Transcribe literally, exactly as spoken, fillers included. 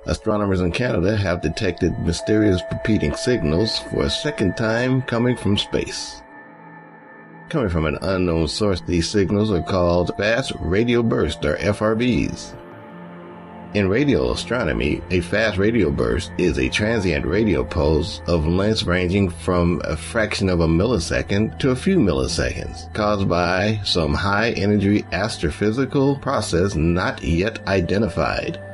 Astronomers in Canada have detected mysterious repeating signals for a second time coming from space. Coming from an unknown source, these signals are called fast radio bursts, or F R Bs. In radio astronomy, a fast radio burst is a transient radio pulse of lengths ranging from a fraction of a millisecond to a few milliseconds, caused by some high-energy astrophysical process not yet identified.